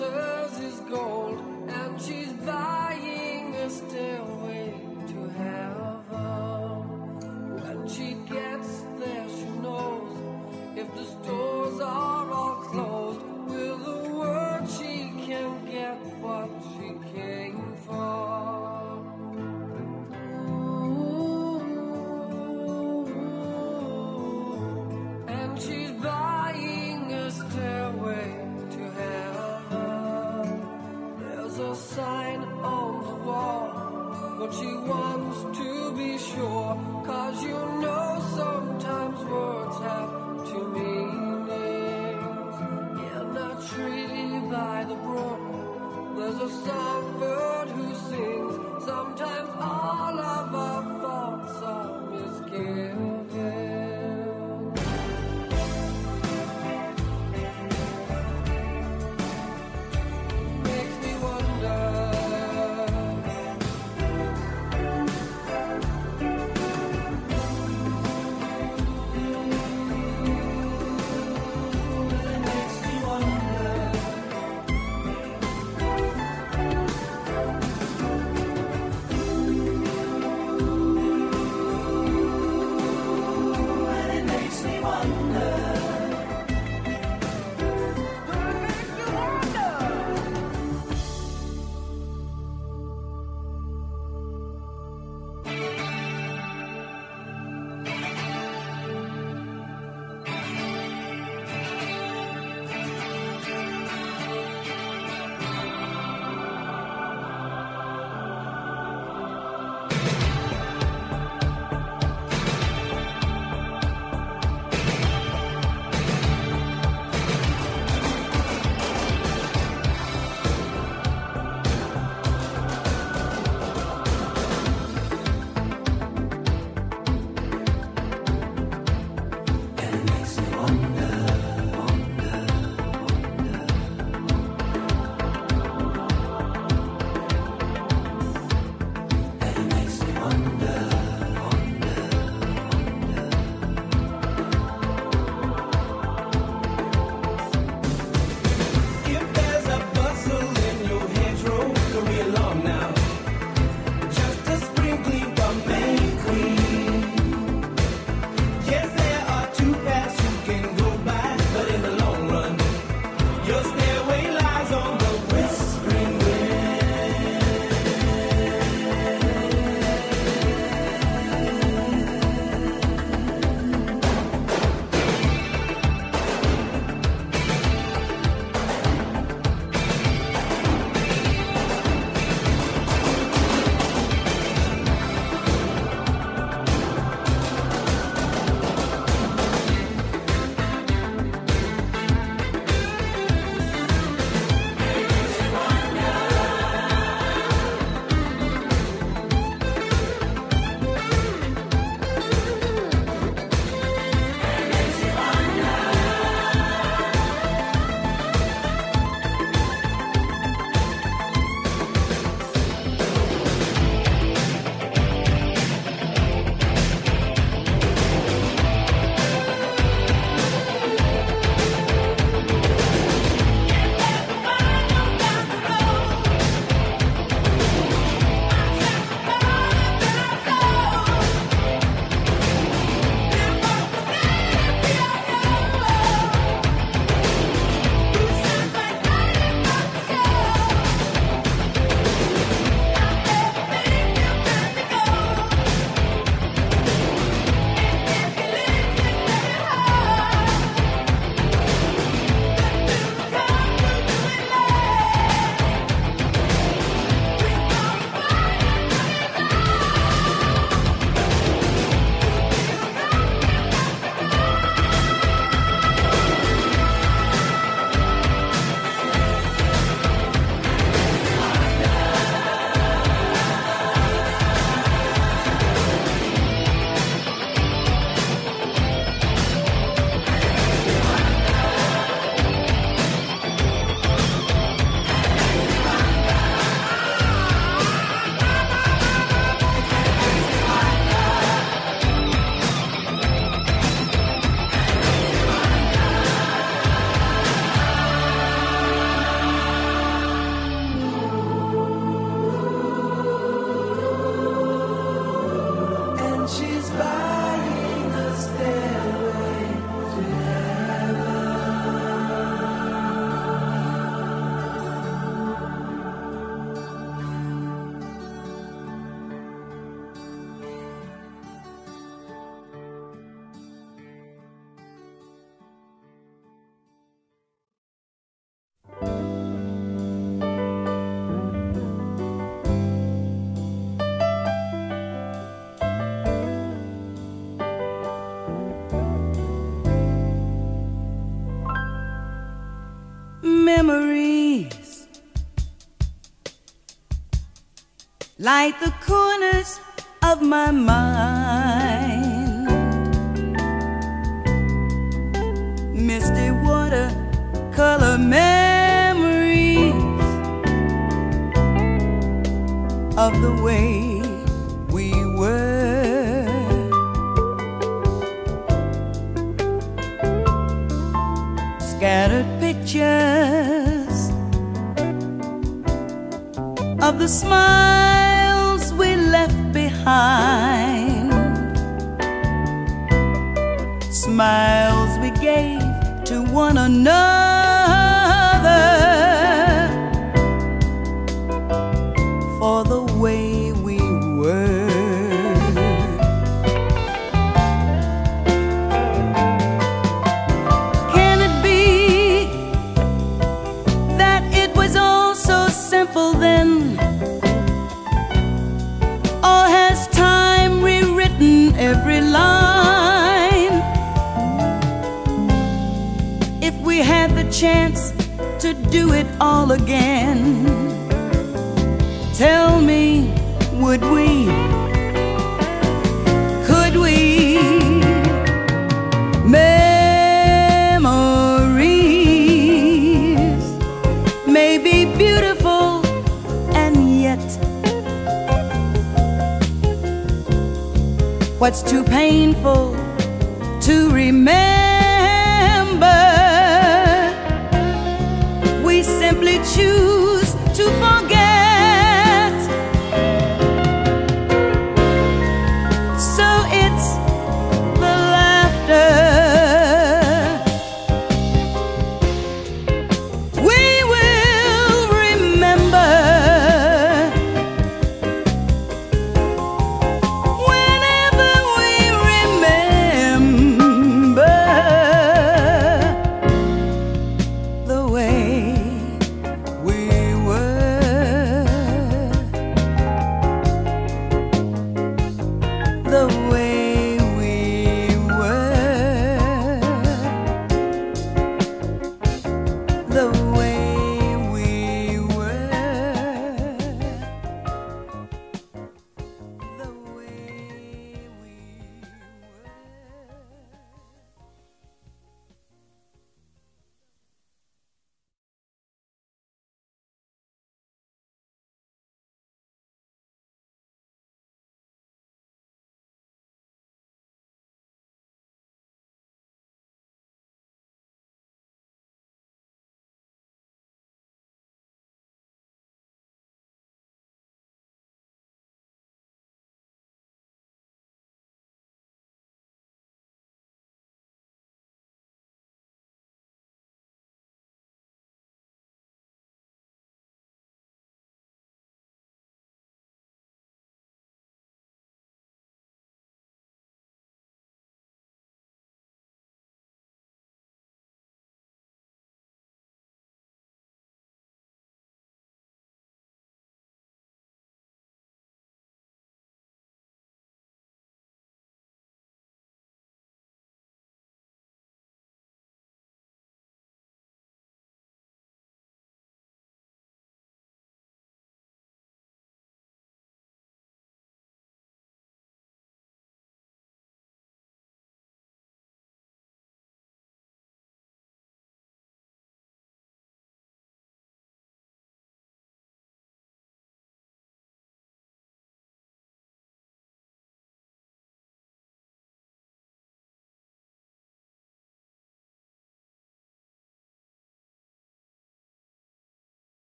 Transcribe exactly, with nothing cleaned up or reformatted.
hers is gold, and she's buying a stairway to heaven. When she gets there, she knows if the stores are all closed, with a word she can get what she came for. She's buying a stairway to heaven. There's a sign on the wall, but she wants to be sure, 'cause you know sometimes words have two meanings. In a tree by the brook, there's a songbird who sings. Sometimes all of our thoughts are misgiven. light the corners of my mind. Misty watercolor memories of the way we were. Scattered pictures of the smiles we left behind, smiles we gave to one another for the way we were. Can it be that it was all so simple then? Or has time rewritten every line? If we had the chance to do it all again, tell me, would we? Could we? Memories may be beautiful and yet what's too painful to remember, we simply choose to forget.